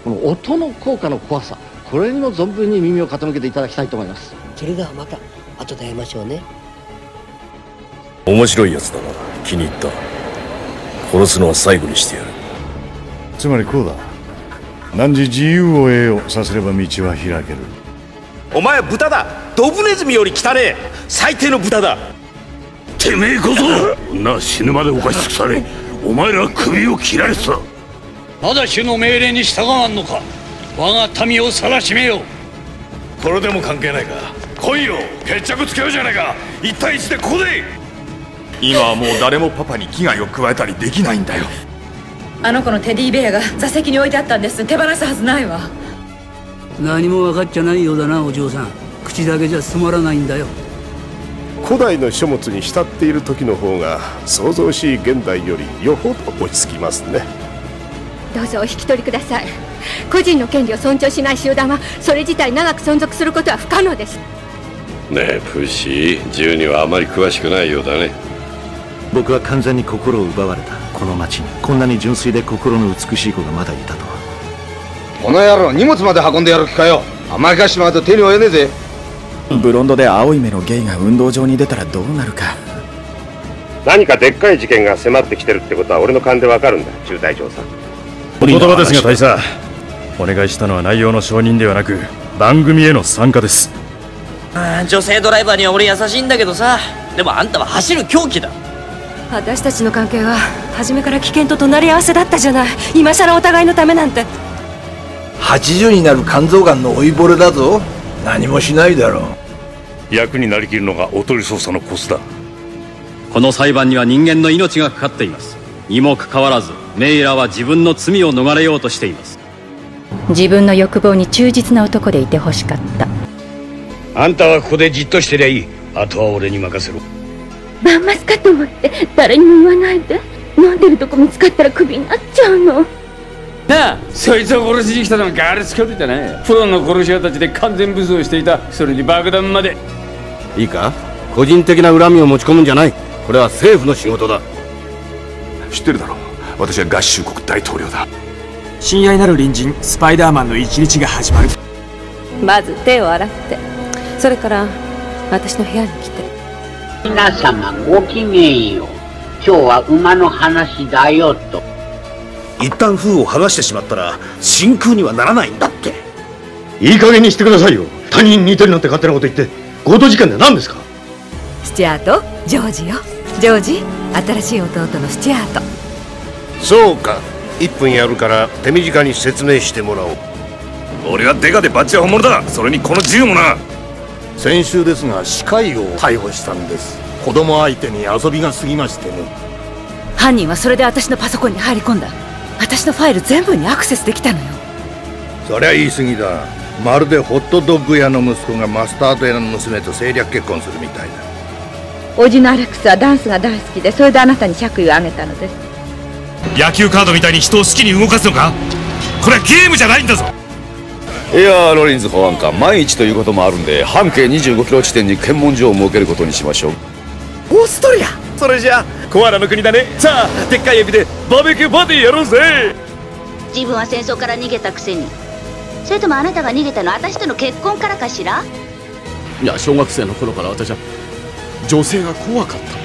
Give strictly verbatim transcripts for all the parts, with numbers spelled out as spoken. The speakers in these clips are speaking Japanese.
この音の効果の怖さ、これにも存分に耳を傾けていただきたいと思います。 それではまた後で会いましょうね。 面白いやつだな。気に入った。殺すのは最後にしてやる。 つまりこうだ。汝自由を得よさせれば道は開ける。 お前は豚だ。ドブネズミより汚ねえ最低の豚だ。 てめえこそな、死ぬまで犯し尽くされ、お前ら首を切られてた。 まだ主の命令に従わんのか。我が民を晒しめよ。 これでも関係ないか。来いよ、決着つけようじゃないか。一対一でここで。 今はもう誰もパパに危害を加えたりできないんだよ。 あの子のテディベアが座席に置いてあったんです。手放すはずないわ。 何も分かっちゃないようだな、お嬢さん。口だけじゃ務まらないんだよ。 古代の書物に浸っている時の方が騒々しい現代よりよほど落ち着きますね。 どうぞお引き取りください。個人の権利を尊重しない集団はそれ自体長く存続することは不可能です。 ねえプーシー、銃にはあまり詳しくないようだね。 僕は完全に心を奪われた。この町にこんなに純粋で心の美しい子がまだいたとは。 この野郎、荷物まで運んでやる気かよ。甘やかしまうと手に負えねえぜ。 ブロンドで青い目のゲイが運動場に出たらどうなるか。 何かでっかい事件が迫ってきてるってことは俺の勘でわかるんだ、中隊長さん。 お言葉ですが大佐、お願いしたのは内容の承認ではなく番組への参加です。 あ女性ドライバーには俺優しいんだけどさ、でもあんたは走る狂気だ。 私たちの関係は初めから危険と隣り合わせだったじゃない。今さらお互いのためなんて。 はちじゅうになる肝臓がんの老いぼれだぞ。何もしないだろう。役になりきるのがおとり捜査のコスだ。 この裁判には人間の命がかかっています。にもかかわらずメイラは自分の罪を逃れようとしています。 自分の欲望に忠実な男でいてほしかった。 あんたはここでじっとしてりゃいい。あとは俺に任せろ。 バンマスかと思って誰にも言わないで。飲んでるとこ見つかったらクビになっちゃうの。 なあ、そいつを殺しに来たのがガールス教徒じゃない。プロの殺し屋たちで完全武装していた。それに爆弾まで。 いいか、個人的な恨みを持ち込むんじゃない。これは政府の仕事だ。 知ってるだろう、私は合衆国大統領だ。 親愛なる隣人スパイダーマンの一日が始まる。 まず手を洗って、それから私の部屋に来て。 皆様ごきげんよう。今日は馬の話だよと。 一旦封を剥がしてしまったら真空にはならないんだって。 いい加減にしてくださいよ。他人に似てるなんて勝手なこと言って。強盗事件で何ですか。 スチュアート、ジョージよ。ジョージ、新しい弟のスチュアート。 そうか、いっぷんやるから手短に説明してもらおう。 俺はデカでバッチは本物だ。それにこの銃もな。 先週ですが歯科医を逮捕したんです。子供相手に遊びが過ぎましてね。 犯人はそれで私のパソコンに入り込んだ。私のファイル全部にアクセスできたのよ。 そりゃ言い過ぎだ。まるでホットドッグ屋の息子がマスタード屋の娘と政略結婚するみたいだ。 おじのアレックスはダンスが大好きで、それであなたに爵位をあげたのです。 野球カードみたいに人を好きに動かすのか。これはゲームじゃないんだぞ。 いやロリンズ保安官、万一ということもあるんで半径にじゅうごキロ地点に検問所を設けることにしましょう。 オーストリア、それじゃあコアラの国だね。さあでっかいエビでバーベキューパーティーやろうぜ。 自分は戦争から逃げたくせに。それともあなたが逃げたのは私との結婚からかしら。 いや小学生の頃から私は女性が怖かったんです。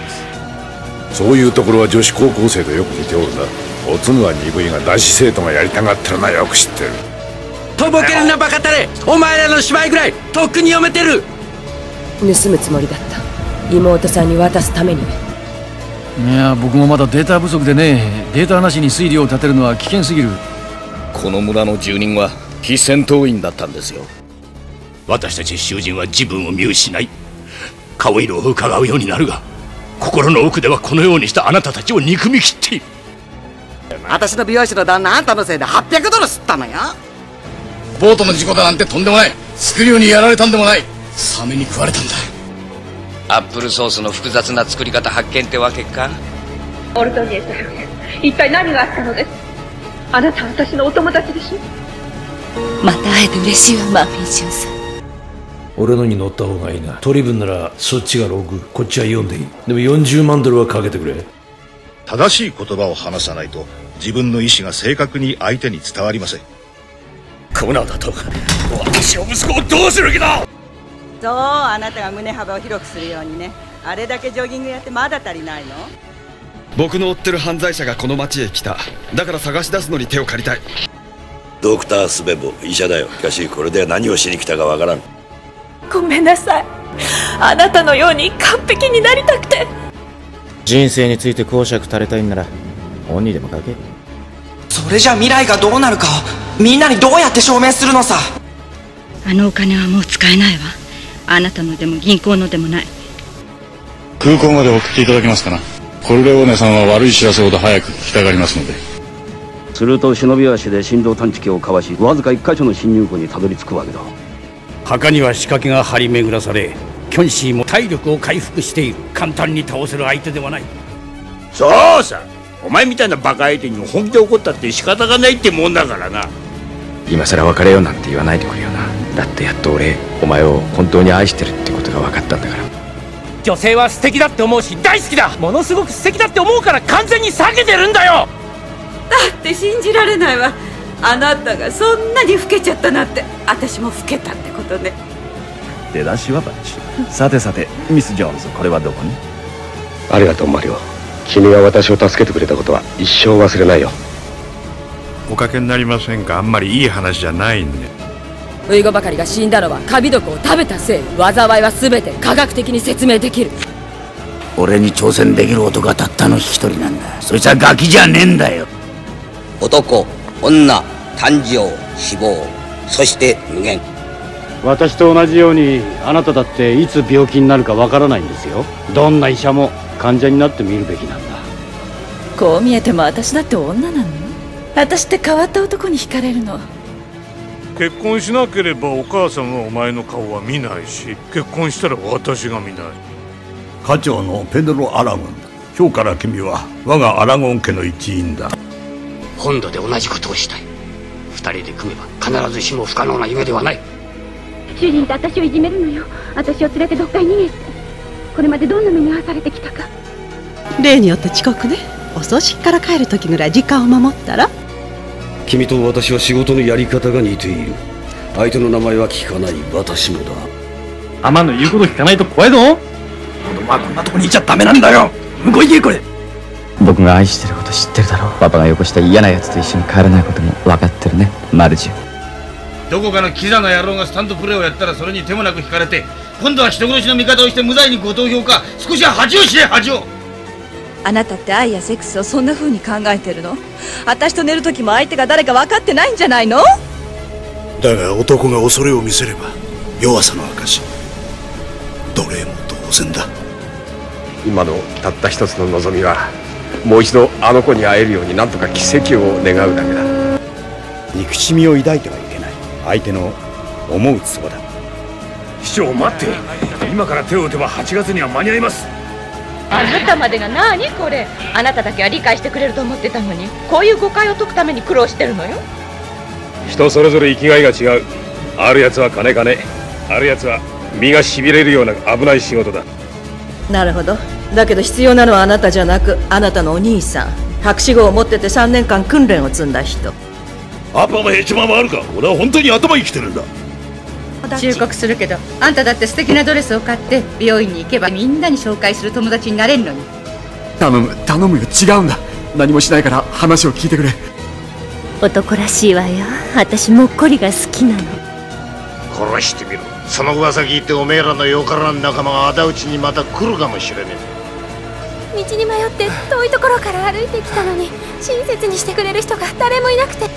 そういうところは女子高校生とよく似ておるな。おつぬは鈍いが男子生徒がやりたがってるのはよく知ってる。 とぼけるなバカタレ。お前らの芝居ぐらいとっくに読めてる。 盗むつもりだった。妹さんに渡すために。 いや僕もまだデータ不足でね。データなしに推理を立てるのは危険すぎる。 この村の住人は非戦闘員だったんですよ。 私たち囚人は自分を見失い顔色を伺うようになるが、心の奥ではこのようにしたあなたたちを憎みきっている。 私の美容師の旦那あんたのせいではっぴゃくドル吸ったのよ。 ボートの事故だなんてとんでもない。スクリューにやられたんでもない。サメに食われたんだ。 アップルソースの複雑な作り方発見ってわけか。 オルトニエさん、一体何があったのです。あなたは私のお友達でしょ。 また会えて嬉しいわ、マーフィンシュンさん。 俺のに乗った方がいいな。取り分ならそっちがろく、こっちはよんでいい。でもよんじゅうまんドルはかけてくれ。 正しい言葉を話さないと自分の意思が正確に相手に伝わりません。 コーナーだと私の息子をどうする気だ。 そう、あなたが胸幅を広くするようにね。あれだけジョギングやってまだ足りないの？ 僕の追ってる犯罪者がこの町へ来た。だから探し出すのに手を借りたい。 ドクタースベボ医者だよ。しかしこれでは何をしに来たかわからん。 ごめんなさい。あなたのように完璧になりたくて。 人生について講釈垂れたいんなら本にでも書け。 それじゃ未来がどうなるかをみんなにどうやって証明するのさ。 あのお金はもう使えないわ。あなたのでも銀行のでもない。 空港まで送っていただけますかな。コルレオーネさんは悪い知らせほど早く聞きたがりますので。 すると忍び足で振動探知機をかわし、わずか一箇所の侵入口にたどり着くわけだ。 墓には仕掛けが張り巡らされ、キョンシーも体力を回復している。簡単に倒せる相手ではない。 そうさ、お前みたいなバカ相手に本気で怒ったって仕方がないってもんだからな。 今さら別れようなんて言わないでくれよな。だってやっと俺お前を本当に愛してるってことが分かったんだから。 女性は素敵だって思うし大好きだ。ものすごく素敵だって思うから完全に避けてるんだよ。 だって信じられないわ。あなたがそんなに老けちゃったなんて。私も老けたってことね。 出だしはバッチリ。さてさてミス・ジョーンズ、これはどこに？ ありがとうマリオ。君が私を助けてくれたことは一生忘れないよ。 おかけになりませんか。あんまりいい話じゃないんで。 ウイゴばかりが死んだのはカビ毒を食べたせい。災いは全て科学的に説明できる。 俺に挑戦できる男がたったの一人なんだ。そいつはガキじゃねえんだよ。 男、女、誕生、死亡、そして無限。 私と同じようにあなただっていつ病気になるかわからないんですよ。どんな医者も患者になってみるべきなんだ。 こう見えても私だって女なの。私って変わった男に惹かれるの。 結婚しなければお母さんはお前の顔は見ないし、結婚したら私が見ない。 課長のペドロ・アラゴンだ。今日から君は我がアラゴン家の一員だ。 本土で同じことをしたい。二人で組めば必ずしも不可能な夢ではない。 主人と私をいじめるのよ。私を連れてどっかに逃げて。これまでどんな目に遭わされてきたか。 例によって遅刻ね。お葬式から帰る時ぐらい時間を守ったら。 君と私は仕事のやり方が似ている。相手の名前は聞かない。私もだ。 アマンの言うこと聞かないと怖いぞ。 子供はこんなとこにいちゃダメなんだよ。向こう行けこれ。 僕が愛してること知ってるだろう。パパがよこした嫌な奴と一緒に帰らないことも分かってるね、マルジュ。 どこかのキザな野郎がスタンドプレーをやったらそれに手もなく引かれて、今度は人殺しの味方をして無罪にご投票か。少しは恥を知れ、恥を。 あなたって愛やセックスをそんな風に考えてるの？私と寝る時も相手が誰か分かってないんじゃないの？ だが男が恐れを見せれば弱さの証。奴隷も同然だ。 今のたった一つの望みは、もう一度あの子に会えるようになんとか奇跡を願うだけだ。 憎しみを抱いてはいけない。相手の思うツボだ。 市長待って。今から手を打てばはちがつには間に合います。 あなたまでが何これ。あなただけは理解してくれると思ってたのに、こういう誤解を解くために苦労してるのよ。 人それぞれ生きがいが違う。あるやつは金金、あるやつは身がしびれるような危ない仕事だ。 なるほど。だけど必要なのはあなたじゃなく、あなたのお兄さん。博士号を持っててさんねんかん訓練を積んだ人。 アパもヘチマもあるか。俺は本当に頭生きてるんだ。 忠告するけど、あんただって素敵なドレスを買って病院に行けばみんなに紹介する友達になれるのに。 頼む頼むよ。違うんだ。何もしないから話を聞いてくれ。 男らしいわよ。私もっこりが好きなの。 殺してみろ。その噂聞いておめえらのよからん仲間が仇討ちにまた来るかもしれねえ。道に迷って遠いところから歩いてきたのに、親切にしてくれる人が誰もいなくて。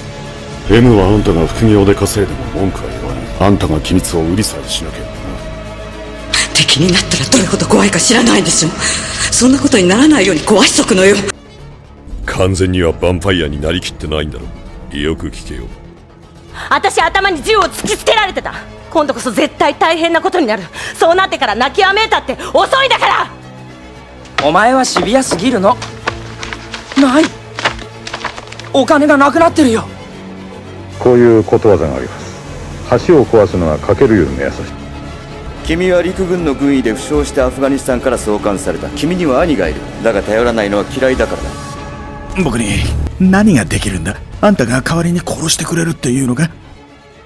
M はあんたが副業で稼いでも文句は言わない。あんたが機密を売りさえしなければな。 敵になったらどれほど怖いか知らないでしょ。そんなことにならないように壊しとくのよ。 完全にはヴァンパイアになりきってないんだろ。よく聞けよ。 私頭に銃を突きつけられてた。今度こそ絶対大変なことになる。そうなってから泣きわめいたって遅いだから。 お前はシビアすぎるの。ない。お金がなくなってるよ。 こういうことわざがあります。橋を壊すのはかけるよりも優しい。 君は陸軍の軍医で負傷してアフガニスタンから送還された。君には兄がいる。だが頼らないのは嫌いだからだ。 僕に何ができるんだ。あんたが代わりに殺してくれるっていうのか。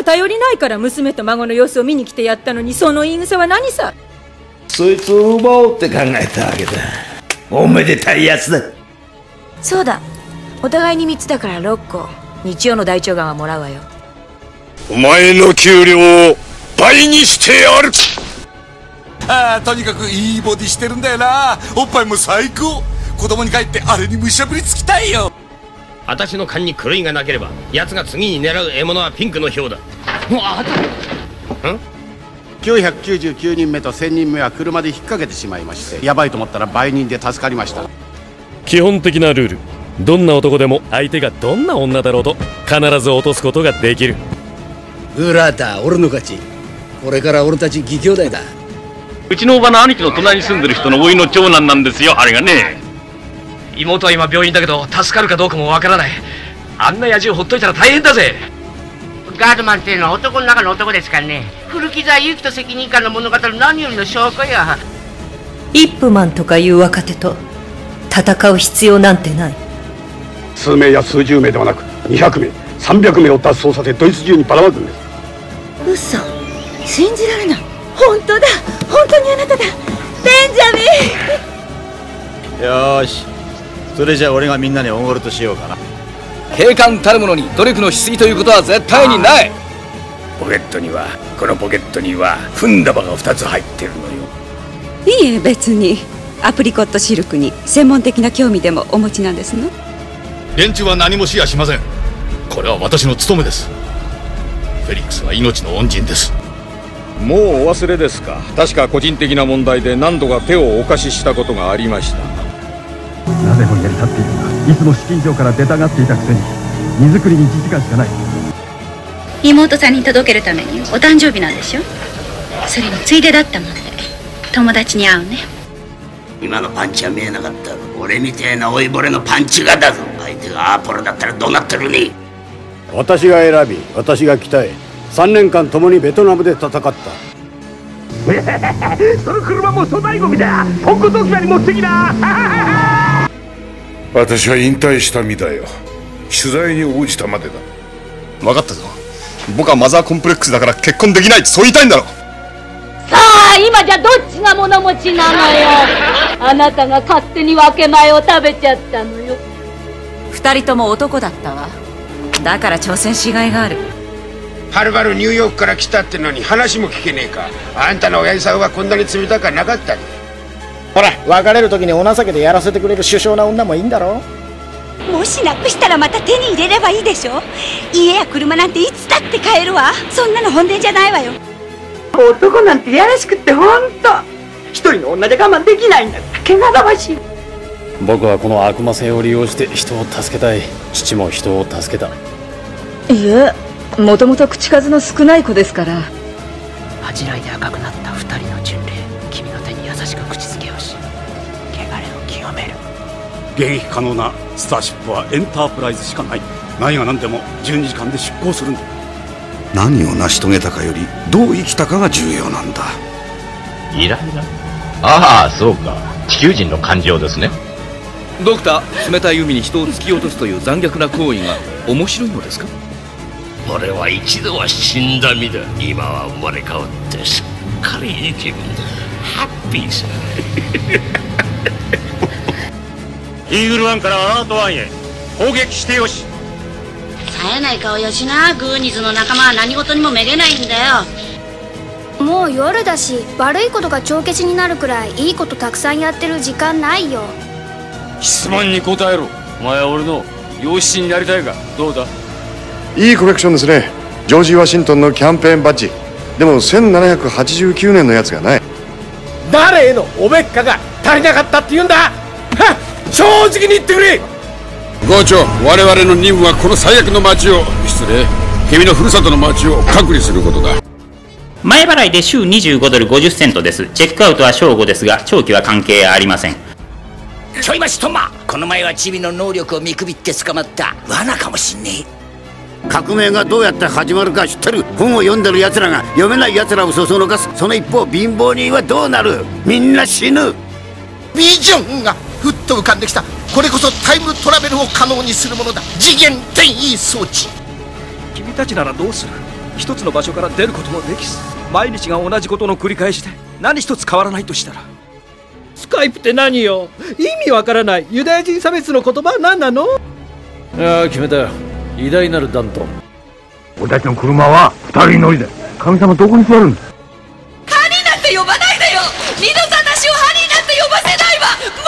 頼りないから娘と孫の様子を見に来てやったのに、その言い草は何さ。 そいつを奪おうって考えたわけだ。おめでたいやつだ。 そうだ、お互いにみっつだからろっこ、日曜の大腸がんはもらうわよ。 お前の給料を倍にしてやる。 ああ、とにかくいいボディしてるんだよな。おっぱいも最高。子供に帰ってあれにむしゃぶりつきたいよ。 私の勘に狂いがなければ、奴が次に狙う獲物はピンクの豹だ。あたんきゅうひゃくきゅうじゅうきゅうにんめとせんにんめは車で引っ掛けてしまいまして、やばいと思ったら売人で助かりました。 基本的なルール、どんな男でも相手がどんな女だろうと必ず落とすことができる。 ブラータ、俺の勝ち。これから俺たち義兄弟だ。 うちのおばの兄貴の隣に住んでる人の甥の長男なんですよ、あれがね。妹は今病院だけど助かるかどうかもわからない。あんな野獣ほっといたら大変だぜ。 ガードマンっていうのは男の中の男ですからね。古木沢勇気と責任感の物語の何よりの証拠や。 イップマンとかいう若手と戦う必要なんてない。 数名や数十名ではなくにひゃくめいさんびゃくめいを脱走させドイツ中にばらまくんです。 嘘、信じられない。本当だ、本当にあなただ、ベンジャミン。 よーし、それじゃあ俺がみんなにおごるとしようかな。 警官たるものに努力のしすぎということは絶対にない。 ポケットにはこのポケットには踏んだ場がふたつ入ってるのよ。 いいえ、別にアプリコットシルクに専門的な興味でもお持ちなんですの。 連中は何もしやしません。これは私の務めです。フェリックスは命の恩人です。 もうお忘れですか。確か個人的な問題で何度か手をお貸ししたことがありました。 なぜぼんやり立っているんだ。いつも資金庁から出たがっていたくせに荷造りにいちじかんしかない。 妹さんに届けるためにお誕生日なんでしょ。それについでだったもんで友達に会うね。 今のパンチは見えなかった。俺みてえな老いぼれのパンチがだぞ。相手がアポロだったらどうなってるね。 私が選び、私が鍛え、さんねんかん共にベトナムで戦った。 その車も粗大ゴミだ。ポンコツ置き場に持ってきな。 私は引退した身だよ。取材に応じたまでだ。 分かったぞ。僕はマザーコンプレックスだから結婚できないってそう言いたいんだろ。 さあ今じゃどっちが物持ちなのよ。あなたが勝手に分け前を食べちゃったのよ。 二人とも男だったわ。だから挑戦しがいがある。 はるばるニューヨークから来たってのに話も聞けねえか。あんたの親父さんはこんなに冷たくなかったんだ。 ほら、別れる時にお情けでやらせてくれる首相な女もいいんだろ。 もしなくしたらまた手に入れればいいでしょ。家や車なんていつだって買えるわ。そんなの本音じゃないわよ。 男なんてやらしくってほんと。一人の女で我慢できないんだ。けがだましい。 僕はこの悪魔性を利用して人を助けたい。父も人を助けた。 いえ、もともと口数の少ない子ですから。 恥じらいで赤くなった二人の巡礼、君の手に優しく口づけをし、汚れを清める。 迎撃可能なスターシップはエンタープライズしかない。何が何でもじゅうにじかんで出航するんだ。 何を成し遂げたかよりどう生きたかが重要なんだ。 イライラ。ああ、そうか。地球人の感情ですね。 ドクター、冷たい海に人を突き落とすという残虐な行為が面白いのですか。 俺は一度は死んだ身だ。今は生まれ変わってすっかりいい気分だ。ハッピーさ。 イーグルワンからアラートワンへ攻撃してよし。 冴えない顔よしな。グーニズの仲間は何事にもめげないんだよ。 もう夜だし、悪いことが帳消しになるくらいいいことたくさんやってる時間ないよ。 質問に答えろ。お前は俺の養子になりたいか。どうだ。 いいコレクションですね。ジョージ・ワシントンのキャンペーンバッジ。でもせんななひゃくはちじゅうきゅうねんのやつがない。 誰へのおべっかが足りなかったって言うんだ。はっ、正直に言ってくれ。 郷長、我々の任務はこの最悪の町を、失礼、君のふるさとの町を隔離することだ。 前払いで週にじゅうごドルごじゅっセントです。チェックアウトは正午ですが、長期は関係ありません。 ちょい待ちトンマ。この前はチビの能力を見くびって捕まった罠かもしんねえ。革命がどうやって始まるか知ってる。本を読んでる奴らが読めない奴らをそそのかす。その一方貧乏人はどうなる。みんな死ぬ。 ビジョンがふっと浮かんできた。これこそタイムトラベルを可能にするものだ。次元転移装置。 君たちならどうする。 一つの場所から出ることもできず、毎日が同じことの繰り返しで何一つ変わらないとしたら。 スカイプって何よ。意味わからない。ユダヤ人差別の言葉は何なの？ ああ、決めたよ。偉大なるダントン。 俺たちの車は二人乗りで、神様どこに座るんだ。 ハニーなんて呼ばないでよ。二度と私をハニーなんて呼ばせないわ。も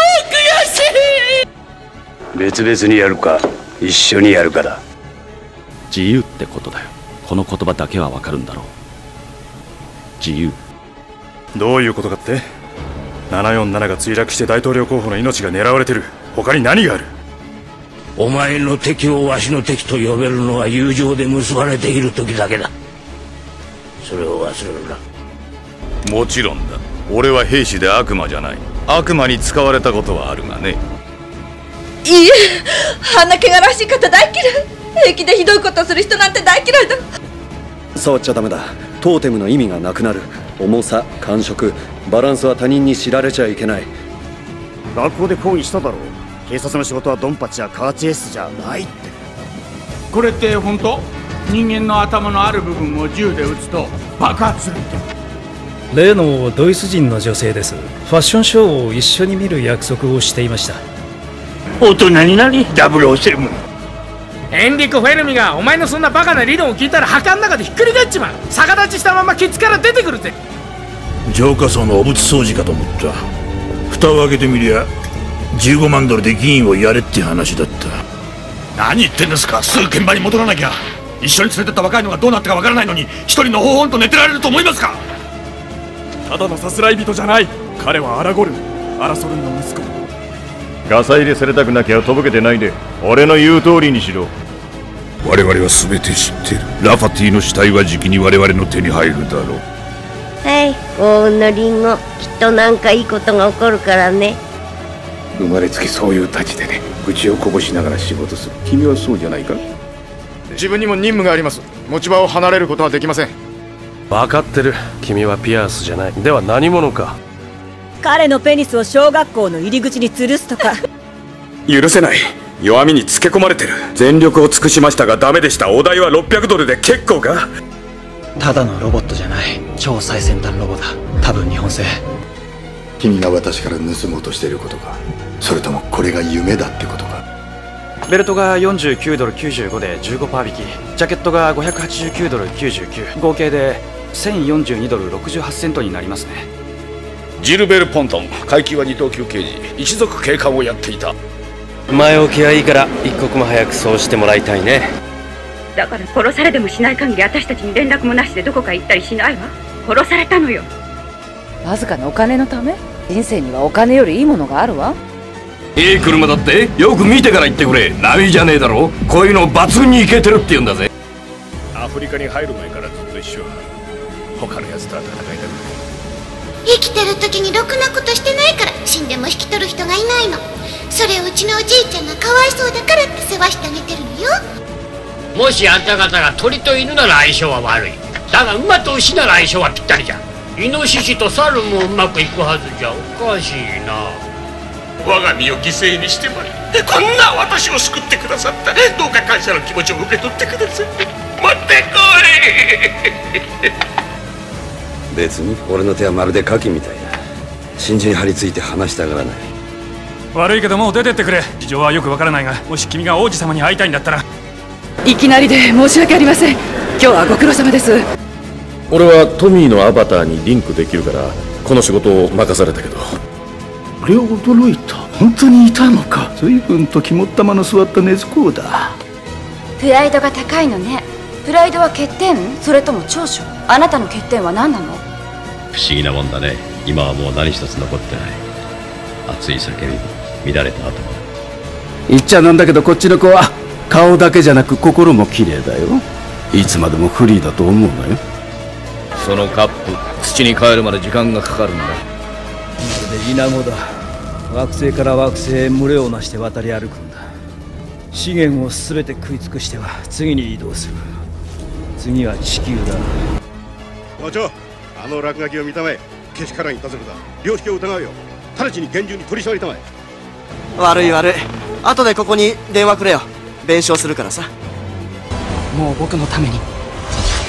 う悔しい。 別々にやるか一緒にやるかだ。 自由ってことだよ。この言葉だけはわかるんだろう。自由。 どういうことかって？ななよんななが墜落して大統領候補の命が狙われてる。他に何がある？ お前の敵をわしの敵と呼べるのは友情で結ばれている時だけだ。それを忘れるな。 もちろんだ。俺は兵士で悪魔じゃない。悪魔に使われたことはあるがね。 いいえ、あんな汚らしい方大嫌い。平気でひどいことする人なんて大嫌いだ。 触っちゃダメだ。トーテムの意味がなくなる。重さ、感触、バランスは他人に知られちゃいけない。 学校で抗議しただろう。警察の仕事はドンパチやカーチェイスじゃないって。 これって本当？人間の頭のある部分を銃で撃つと爆発するって。 例のドイツ人の女性です。ファッションショーを一緒に見る約束をしていました。 大人になりダブルをセブン。 エンリコ・フェルミがお前のそんなバカな理論を聞いたら墓の中でひっくり返っちまう。逆立ちしたままケツから出てくるぜ。 浄化層の汚物掃除かと思った。蓋を開けてみりゃじゅうごまんドルで議員をやれって話だった。 何言ってんですか。すぐ現場に戻らなきゃ。一緒に連れてった若いのがどうなったかわからないのに一人のほほんと寝てられると思いますか。 ただのさすらい人じゃない。彼はアラゴルン、アラソルンの息子。 ガサ入れされたくなきゃとぼけてないで俺の言う通りにしろ。 我々は全て知っている。ラファティの死体はじきに我々の手に入るだろう。 はい、幸運のリンゴ。きっとなんかいいことが起こるからね。 生まれつきそういうたちでね、愚痴をこぼしながら仕事する。君はそうじゃないか。 自分にも任務があります。持ち場を離れることはできません。 分かってる。君はピアースじゃない。では何者か。 彼のペニスを小学校の入り口に吊るすとか。 許せない。弱みにつけ込まれてる。全力を尽くしましたがダメでした。お代はろっぴゃくドルで結構か。 ただのロボットじゃない。超最先端ロボだ。多分日本製。 君が私から盗もうとしていることか、それともこれが夢だってことか。 ベルトがよんじゅうきゅうドルきゅうじゅうごでじゅうごパーセント引き、ジャケットがごひゃくはちじゅうきゅうドルきゅうじゅうきゅう、合計でせんよんじゅうにドルろくじゅうはちセントになりますね。 ジルベル・ポントン、階級は二等級刑事、一族警官をやっていた。 前置きはいいから一刻も早くそうしてもらいたいね。 だから殺されでもしない限り私たちに連絡もなしでどこか行ったりしないわ。殺されたのよ。 わずかなお金のため？人生にはお金よりいいものがあるわ。 いい車だってよく見てから言ってくれ。波じゃねえだろ。こういうの抜群にイケてるって言うんだぜ。 アフリカに入る前からずっと一緒。他の奴とは戦いたくない。 生きてる時にろくなことしてないから死んでも引き取る人がいないの。それをうちのおじいちゃんがかわいそうだからって世話してあげてるのよ。 もしあんた方が鳥と犬なら相性は悪い。だが馬と牛なら相性はぴったりじゃ。イノシシと猿もうまくいくはずじゃ。おかしいな。我が身を犠牲にしてまでこんな私を救ってくださった。どうか感謝の気持ちを受け取ってください。持ってこい。 別に俺の手はまるでカキみたいだ。真珠に張り付いて離したがらない。 悪いけどもう出てってくれ。事情はよくわからないが、もし君が王子様に会いたいんだったら。 いきなりで申し訳ありません。今日はご苦労様です。 俺はトミーのアバターにリンクできるからこの仕事を任されたけど。 俺は驚いた。本当にいたのか。随分と肝っ玉の座った禰豆子だ。 プライドが高いのね。プライドは欠点？それとも長所？あなたの欠点は何なの？ 不思議なもんだね。今はもう何一つ残ってない。熱い叫び、乱れた頭。 言っちゃなんだけどこっちの子は顔だけじゃなく心も綺麗だよ。いつまでもフリーだと思うなよ。 そのカップ、土に帰るまで時間がかかるんだ。 まるでイナゴだ。惑星から惑星へ群れをなして渡り歩くんだ。資源を全て食い尽くしては次に移動する。次は地球だ。 校長、あの落書きを見たまえ。けしからんいたずらだ。良識を疑うよ。直ちに厳重に取り締まりたまえ。 悪い悪い。後でここに電話くれよ。弁償するからさ。 もう僕のために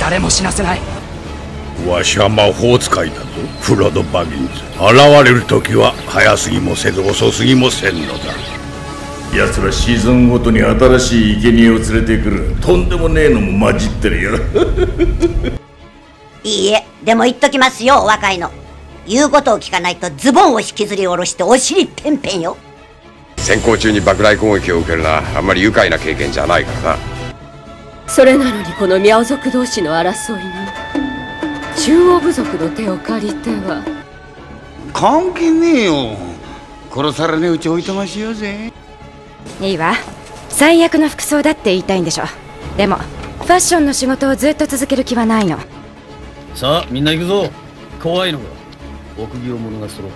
誰も死なせない。 わしは魔法使いだぞ、フロド・バギンズ。現れる時は早すぎもせず遅すぎもせんのだ。奴らシーズンごとに新しい生贄を連れてくる。とんでもねえのも混じってるよ。 いいえ、でも言っときますよ、お若いの。言うことを聞かないとズボンを引きずり下ろしてお尻ペンペンよ。 先行中に爆雷攻撃を受けるのはあんまり愉快な経験じゃないからな。 それなのにこのミャオ族同士の争いに中央部族の手を借りては。 関係ねえよ。殺されねえうち置いてましようぜ。 いいわ、最悪の服装だって言いたいんでしょ。でもファッションの仕事をずっと続ける気はないの。 さあみんな行くぞ。怖いのが臆病者が揃った。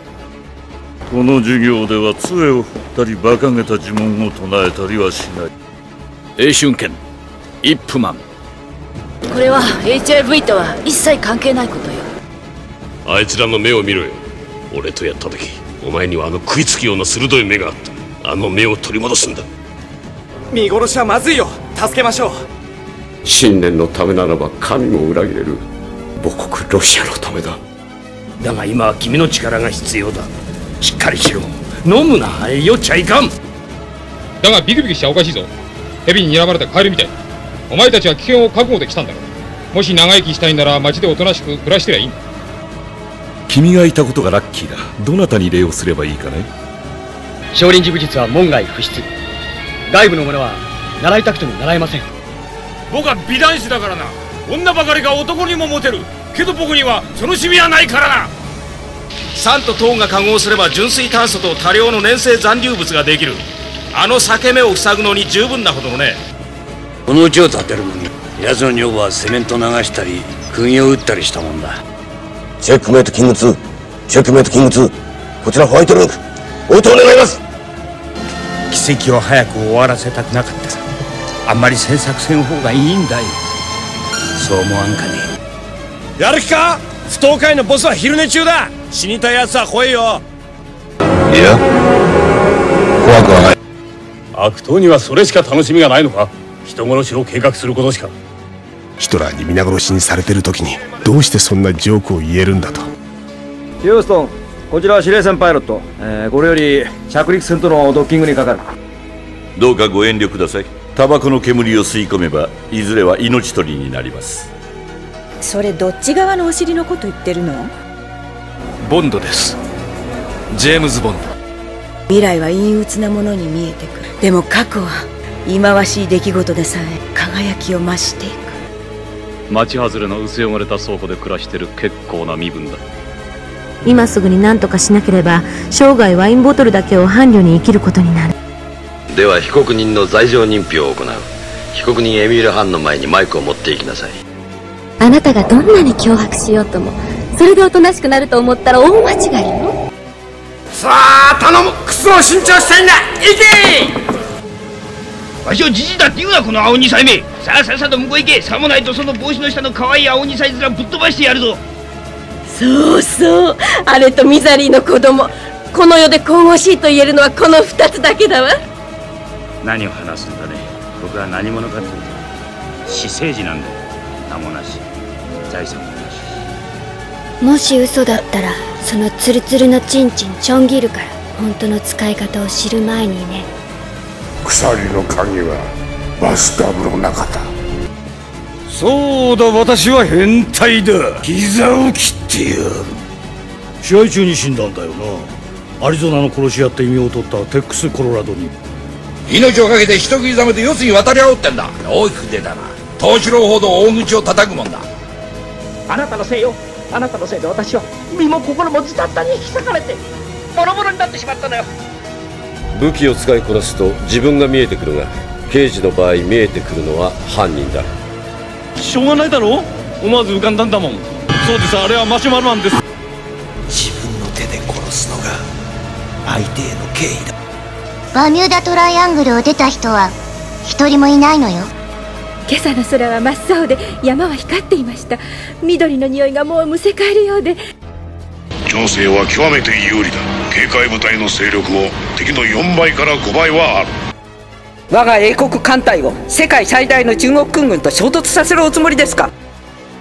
この授業では杖を振ったり馬鹿げた呪文を唱えたりはしない。 英春剣イップマン。 これは エイチアイブイ とは一切関係ないことよ。 あいつらの目を見ろよ。俺とやった時お前にはあの食いつくような鋭い目があった。あの目を取り戻すんだ。 見殺しはまずいよ。助けましょう。 信念のためならば神も裏切れる。母国ロシアのためだ。 だが今は君の力が必要だ。しっかりしろ。飲むな。酔っちゃいかん。 だがビクビクしちゃおかしいぞ。蛇に睨まれたカエルみたい。お前たちは危険を覚悟で来たんだろう。もし長生きしたいなら町でおとなしく暮らしてりゃいいんだ。 君がいたことがラッキーだ。どなたに礼をすればいいかね。 少林寺武術は門外不出。外部の者は習いたくても習えません。 僕は美男子だからな。女ばかりが男にもモテるけど僕にはその趣味はないからな。酸と糖が化合すれば純粋炭素と多量の粘性残留物ができる。あの裂け目を塞ぐのに十分なほどのね。 この家を建てるのに奴の女房はセメント流したり釘を打ったりしたもんだ。 チェックメイトキングツー、チェックメイトキングツー、こちらホワイトルーク応答願います。 奇跡を早く終わらせたくなかった。あんまり詮索せん方がいいんだよ。そう思わんかね。 やる気か。不当会のボスは昼寝中だ。死にたい奴は来いよ。 いや怖くはない。悪党にはそれしか楽しみがないのか。人殺しを計画することしか。 ヒトラーに皆殺しにされてる時にどうしてそんなジョークを言えるんだと。 ヒューストン、こちらは司令船パイロット、えー、これより着陸船とのドッキングにかかる。 どうかご遠慮ください。タバコの煙を吸い込めばいずれは命取りになります。 それどっち側のお尻のこと言ってるの？ ボンドです。ジェームズ・ボンド。 未来は陰鬱なものに見えてくる。でも過去は忌まわしい出来事でさえ輝きを増していく。 町外れの薄汚れた倉庫で暮らしてる結構な身分だ。 今すぐに何とかしなければ生涯ワインボトルだけを伴侶に生きることになる。 では被告人の罪状認否を行う。被告人エミール・ハンの前にマイクを持っていきなさい。 あなたがどんなに脅迫しようともそれでおとなしくなると思ったら大間違いよ。 さあ頼む。靴を新調したいんだ。行け。わしをじじだって言うなこの青二歳め。さあさっさと向こう行け。さもないとその帽子の下の可愛い青二歳面ぶっ飛ばしてやるぞ。 そうそう、あれとミザリーの子供、この世で神々しいと言えるのはこの二つだけだわ。 何を話すんだね。僕は何者かというと私生児なんだよ。名もなし財産もなし。 もし嘘だったらそのツルツルのチンチンちょん切るから。本当の使い方を知る前にね。 鎖の鍵はバスタブの中だ。 そうだ、私は変態だ。膝を切ってやる。試合中に死んだんだよな。アリゾナの殺し屋って意味を取ったテックス・コロラドに。 命をかけて人食いざめて四つに渡り合おうってんだ。大きく出たな。東四郎ほど大口を叩くもんだ。 あなたのせいよ。あなたのせいで私は身も心もズタズタに引き裂かれてボロボロになってしまったのよ。 武器を使いこなすと自分が見えてくるが、刑事の場合見えてくるのは犯人だ。 しょうがないだろう。思わず浮かんだんだもん。そうです、あれはマシュマロマンです。 自分の手で殺すのが相手への敬意だ。 バミューダトライアングルを出た人は一人もいないのよ。 今朝の空は真っ青で山は光っていました。緑の匂いがもうむせ返るようで。 情勢は極めて有利だ。警戒部隊の勢力も敵のよんばいからごばいはある。 我が英国艦隊を世界最大の中国空軍と衝突させるおつもりですか。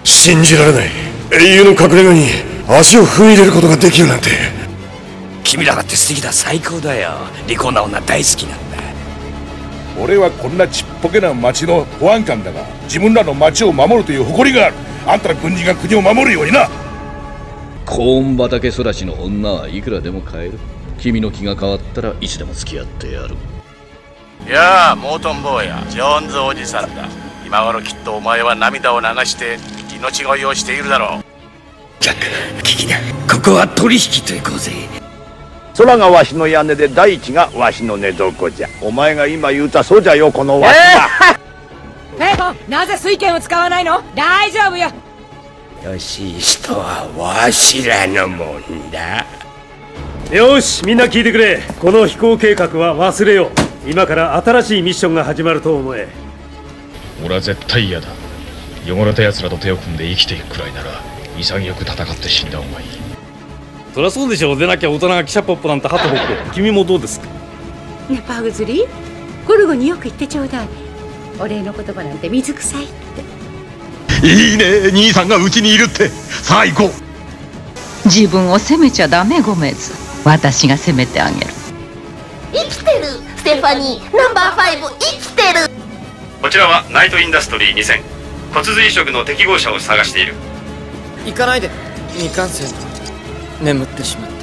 信じられない。英雄の隠れ家に足を踏み入れることができるなんて。 君らだって素敵だ、最高だよ。利口な女大好きなんだ。 俺はこんなちっぽけな町の保安官だが、自分らの町を守るという誇りがある。あんたら軍人が国を守るようにな。 コーン畑育ちの女はいくらでも買える。君の気が変わったらいつでも付き合ってやる。 いやあ、モートン坊や、ジョーンズおじさんだ。今頃きっとお前は涙を流して命乞いをしているだろう。 ジャック、聞きな。ここは取引といこうぜ。 空がわしの屋根で大地がわしの寝床じゃ。お前が今言うたそうじゃよ、このわしが。 ペーコン、なぜ水剣を使わないの？大丈夫よ。 よしい人はわしらのもんだ。 よし、みんな聞いてくれ。この飛行計画は忘れよう。今から新しいミッションが始まると思え。 俺は絶対嫌だ。汚れた奴らと手を組んで生きていくくらいなら潔く戦って死んだ方がいい。 そりゃそうでしょう。でなきゃ大人が記者ポップなんてハトホップ。君もどうですか？ ね、パグズリー、ゴルゴによく言ってちょうだい。お礼の言葉なんて水臭いって。 いいね、兄さんがうちにいるって。さあ行こう。 自分を責めちゃダメ、ゴメズ。私が責めてあげる。 生きてる。ステファニーナンバーファイブ生きてる。 こちらはナイトインダストリーにせん、骨髄移植の適合者を探している。 行かないで。未完成だ。眠ってしまった。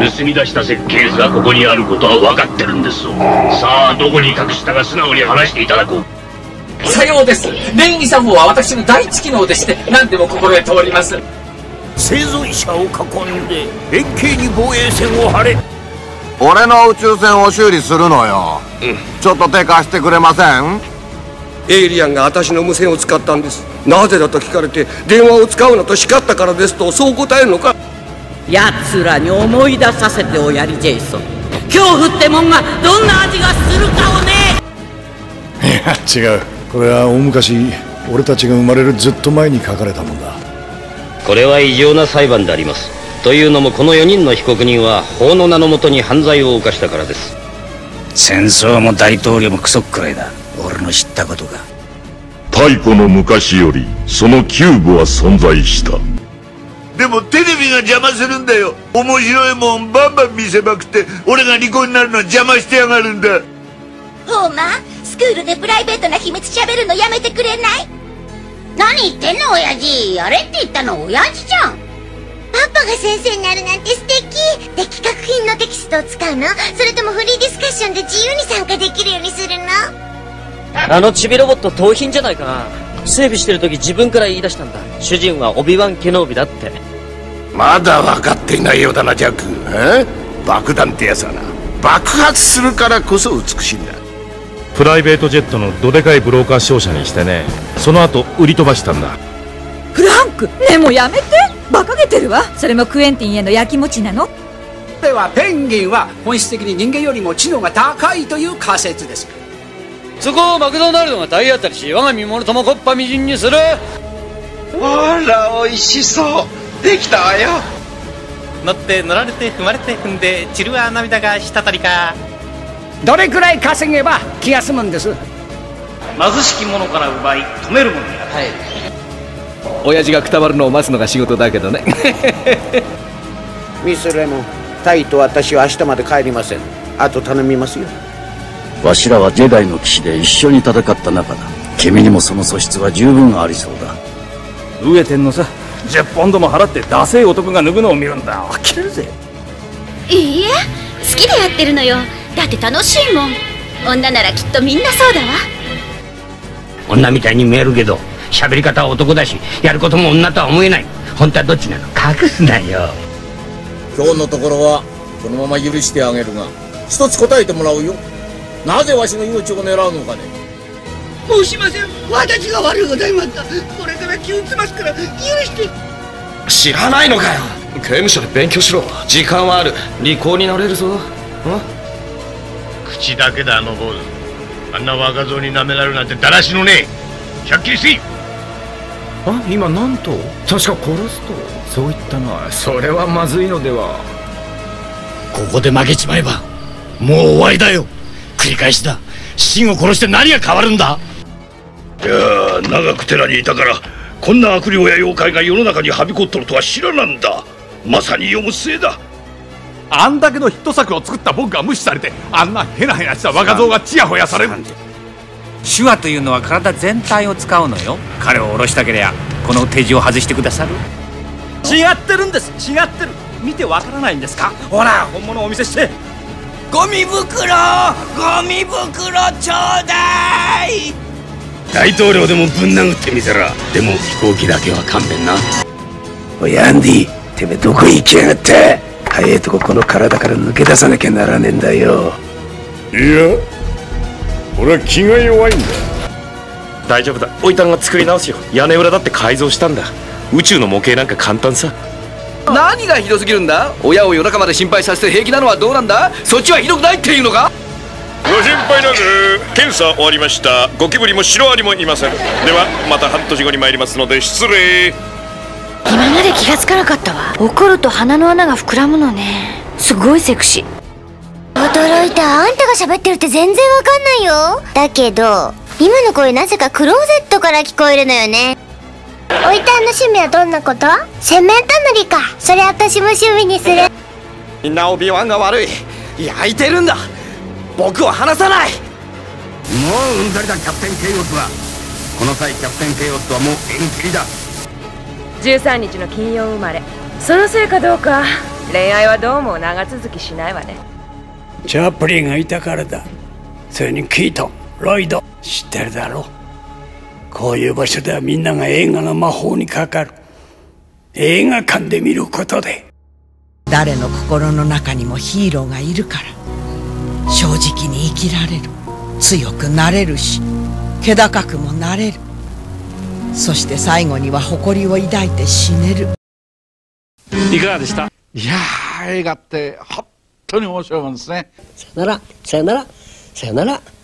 盗み出した設計図がここにあることは分かってるんですぞ。さあどこに隠したか素直に話していただこう。 さようです。連遺作法は私の第一機能でして何でも心得ております。 生存者を囲んで円形に防衛線を張れ。 俺の宇宙船を修理するのよ、うん、ちょっと手貸してくれません？ エイリアンが私の無線を使ったんです。なぜだと聞かれて、電話を使うのと叱ったからですとそう答えるのか。 奴らに思い出させておやり、ジェイソン。恐怖ってもんがどんな味がするかをね。 いや違う、これは大昔俺たちが生まれるずっと前に書かれたもんだ。 これは異常な裁判であります。というのもこのよにんの被告人は法の名のもとに犯罪を犯したからです。 戦争も大統領もクソくらいだ、俺の知ったことが。 太古の昔よりそのキューブは存在した。 でもテレビが邪魔するんだよ。面白いもんバンバン見せまくって俺が離婚になるの邪魔してやがるんだ。 ホーマー、スクールでプライベートな秘密喋るのやめてくれない？何言ってんの親父。やれって言ったの親父じゃん。パパが先生になるなんて素敵。的確品のテキストを使うの？それともフリーディスカッションで自由に参加できるようにするの？ あのチビロボット盗品じゃないかな。整備してる時自分から言い出したんだ。主人はオビワン・ケノービだって。 まだ分かっていないようだなジャック。え爆弾ってやつはな、爆発するからこそ美しいんだ。 プライベートジェットのどでかいブローカー商社にしてね、その後売り飛ばしたんだ。 フランク、ね、もうやめて。馬鹿げてるわ。それもクエンティンへのやきもちなの？ ではペンギンは本質的に人間よりも知能が高いという仮説です。 そこをマクドナルドが体当たりし、我が身ものともこっぱみじんにする。 あら美味しそう。できたわよ。 乗って乗られて踏まれて踏んで散るは涙がしたたりか。 どれくらい稼げば気が済むんです？ 貧しき者から奪い止める者に与える。 親父がくたばるのを待つのが仕事だけどね。 ミス・レモン、タイと私は明日まで帰りません。あと頼みますよ。 わしらはジェダイの騎士で一緒に戦った仲だ。君にもその素質は十分ありそうだ。 飢えてんのさ。じゅっポンドも払ってダセえ男が脱ぐのを見るんだ。呆れるぜ。 いいえ、好きでやってるのよ。だって楽しいもん。女ならきっとみんなそうだわ。 女みたいに見えるけど喋り方は男だし、やることも女とは思えない。本当はどっちなの？隠すなよ。 今日のところはこのまま許してあげるが、一つ答えてもらうよ。なぜわしの命を狙うのかね？ 申しません。私が悪うございました。これから気をつますから許して。 知らないのかよ。刑務所で勉強しろ。時間はある。利口になれるぞ。 口だけだあの坊主。あんな若造に舐められるなんてだらしのねえ。はっきりせい。 あ、今なんと？確か殺すとそう言ったな。それはまずいのでは。 ここで負けちまえばもう終わりだよ。繰り返しだ。真を殺して何が変わるんだ。 いや長く寺にいたからこんな悪霊や妖怪が世の中にはびこっとるとは知らなんだ。まさに読む末だ。 あんだけのヒット作を作った僕が無視されて、あんなヘナヘナした若造がチヤホヤされる。 手話というのは体全体を使うのよ。彼を下ろしたけりゃこの手錠を外してくださる？ 違ってるんです。違ってる。見てわからないんですか？ほら本物をお見せして。 ゴミ袋ゴミ袋ちょうだい。 大統領でもぶん殴ってみせら。でも飛行機だけは勘弁な。 おいアンディ、てめえどこ行きやがった。早いとここの体から抜け出さなきゃならねえんだよ。 いや俺は気が弱いんだ。 大丈夫だ。おいたんが作り直すよ。屋根裏だって改造したんだ。宇宙の模型なんか簡単さ。 何がひどすぎるんだ。親を夜中まで心配させて平気なのはどうなんだ。そっちはひどくないっていうのか。 ご心配なく。検査終わりました。ゴキブリもシロアリもいません。ではまた半年後に参りますので失礼。 今まで気がつかなかったわ。怒ると鼻の穴が膨らむのね。すごいセクシー。驚いた。あんたが喋ってるって全然わかんないよ。だけど今の声なぜかクローゼットから聞こえるのよね。おいたんの趣味はどんなこと？洗面た塗りか。それ私も趣味にする。 みんなオビワンが悪い。焼いてるんだ。僕は離さない。 もううんざりだキャプテンケイオスは。この際キャプテンケイオスとはもう縁切りだ。 じゅうさんにちの金曜生まれ。そのせいかどうか恋愛はどうも長続きしないわね。 チャップリンがいたからだ。それにキートン、ロイド知ってるだろう。こういう場所ではみんなが映画の魔法にかかる。映画館で見ることで。 誰の心の中にもヒーローがいるから、正直に生きられる。強くなれるし、気高くもなれる。そして最後には誇りを抱いて死ねる。 いかがでした？ いやー、映画って本当に面白いもんですね。 さよなら、さよなら、さよなら。